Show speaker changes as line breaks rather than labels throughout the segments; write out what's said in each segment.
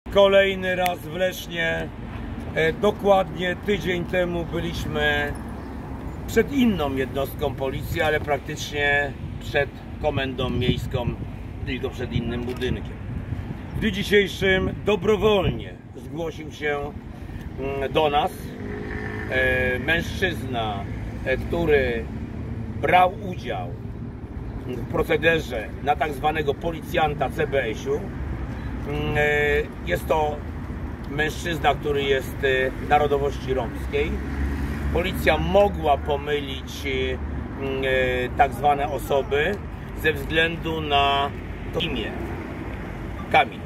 Kolejny raz w Lesznie. Dokładnie tydzień temu byliśmy przed inną jednostką policji, ale praktycznie przed komendą miejską, tylko przed innym budynkiem. W dniu dzisiejszym dobrowolnie zgłosił się do nas mężczyzna, który brał udział w procederze na tak zwanego policjanta CBS-u. Jest to mężczyzna, który jest narodowości romskiej. Policja mogła pomylić tak zwane osoby ze względu na to imię. Kamil.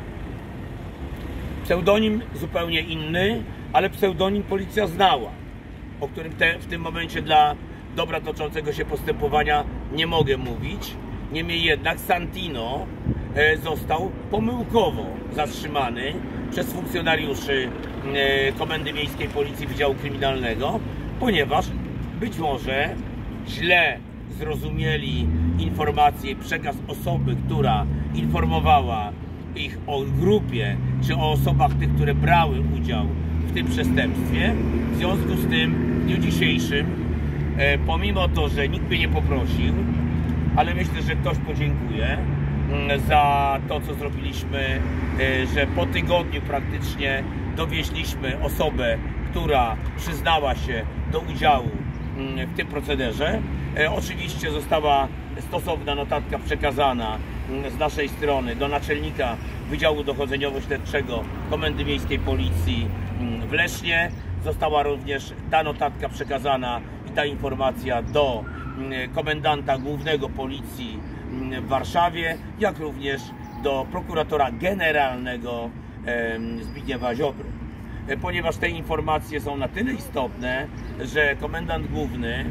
Pseudonim zupełnie inny, ale pseudonim policja znała, o którym w tym momencie dla dobra toczącego się postępowania nie mogę mówić. Niemniej jednak Santino został pomyłkowo zatrzymany przez funkcjonariuszy Komendy Miejskiej Policji Wydziału Kryminalnego, ponieważ być może źle zrozumieli informację i przekaz osoby, która informowała ich o grupie, czy o osobach tych, które brały udział w tym przestępstwie. W związku z tym w dniu dzisiejszym, pomimo to, że nikt mnie nie poprosił, ale myślę, że ktoś podziękuje za to, co zrobiliśmy, że po tygodniu praktycznie dowieźliśmy osobę, która przyznała się do udziału w tym procederze. Oczywiście została stosowna notatka przekazana z naszej strony do naczelnika Wydziału Dochodzeniowo-Śledczego Komendy Miejskiej Policji w Lesznie. Została również ta notatka przekazana i ta informacja do komendanta głównego Policji w Warszawie, jak również do prokuratora generalnego Zbigniewa Ziobry. Ponieważ te informacje są na tyle istotne, że komendant główny,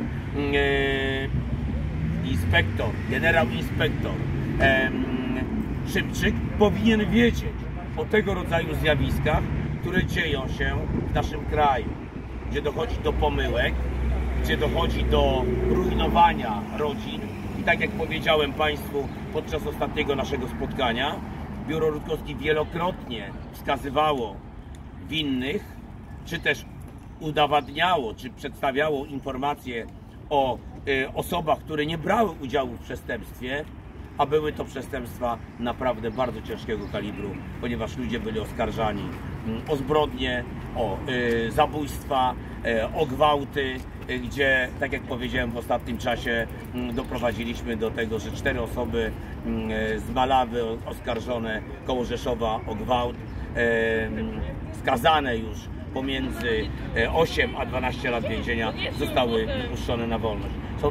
generał inspektor Szymczyk powinien wiedzieć o tego rodzaju zjawiskach, które dzieją się w naszym kraju, gdzie dochodzi do pomyłek, gdzie dochodzi do rujnowania rodzin. I tak jak powiedziałem Państwu podczas ostatniego naszego spotkania, Biuro Rutkowski wielokrotnie wskazywało winnych, czy też udowadniało, czy przedstawiało informacje o osobach, które nie brały udziału w przestępstwie, a były to przestępstwa naprawdę bardzo ciężkiego kalibru, ponieważ ludzie byli oskarżani o zbrodnie, o zabójstwa, o gwałty, gdzie, tak jak powiedziałem, w ostatnim czasie doprowadziliśmy do tego, że 4 osoby z Malawy oskarżone koło Rzeszowa o gwałt, skazane już pomiędzy 8 a 12 lat więzienia, zostały wypuszczone na wolność.